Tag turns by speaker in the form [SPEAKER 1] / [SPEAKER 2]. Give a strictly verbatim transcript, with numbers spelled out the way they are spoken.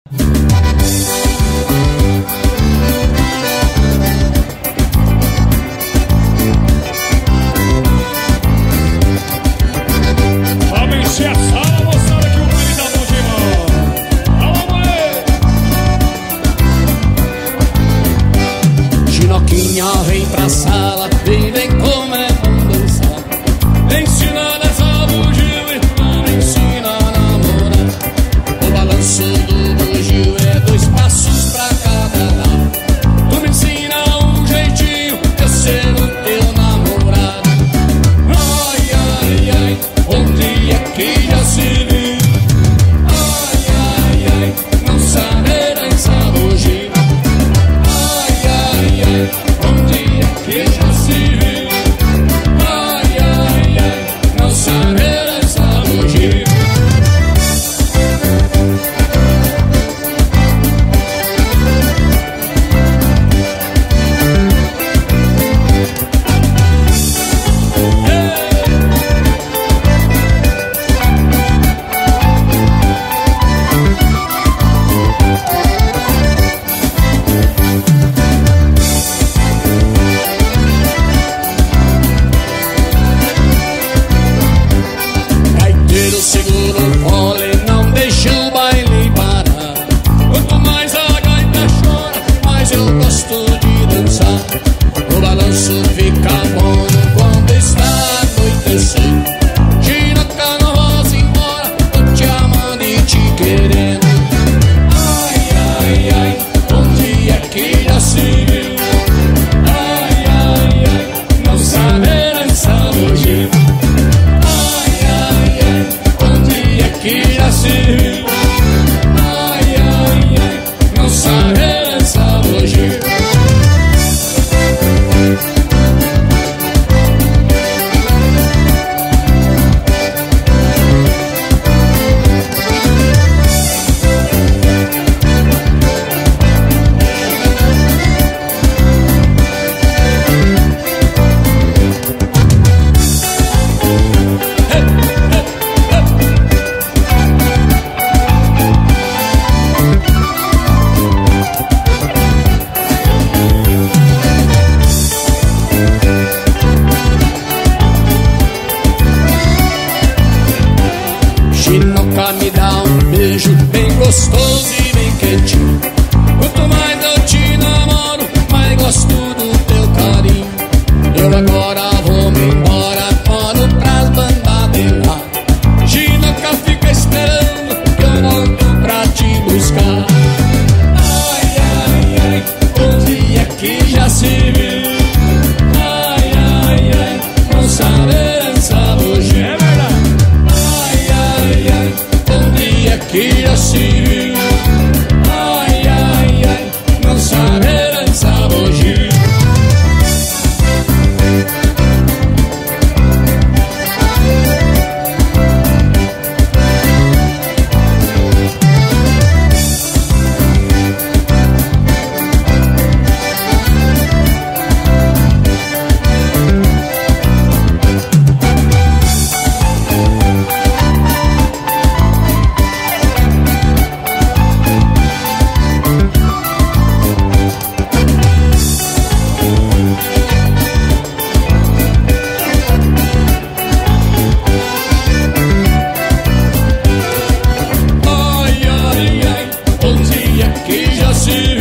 [SPEAKER 1] Vem pra sala, vem, vem como é bom dançar. Ensina a dançar bugio e não me ensina a namorar. O balanço do bugio é dois passos pra cada lado. Tu me ensina um jeitinho de eu ser o teu namorado. Ai, ai, ai, onde é que já se viu? Ai, ai, ai, não saber dançar bugio. Ai, ai, ai, que já se viu. Ai, ai, ai, não saber essa bugio. Segura o pole, não deixa o baile parar. Quanto mais a gaita chora, mais eu gosto de dançar. O balanço fica bom quando está anoitecendo. Gira a carroça embora, tô te amando e te querendo. Ai, ai, ai, onde é que já se viu? Ai, ai, ai, não saber dançar bugio. Que já se viu. Ai, ai, ai, não saber dançar bugio. Chinoca, me dá um beijo bem gostoso e bem quentinho. Quanto mais eu te namoro, mais gosto do teu carinho. Eu agora vou me embora, moro pras bandadeiras. Chinoca, fica esperando que eu volto pra te buscar. Ai, ai, ai, onde é que já se viu? Ai, ai, ai, não saber dançar bugio. É verdade. Onde é que já se viu? Ai, ai, ai, não saber dançar bugio. Que já se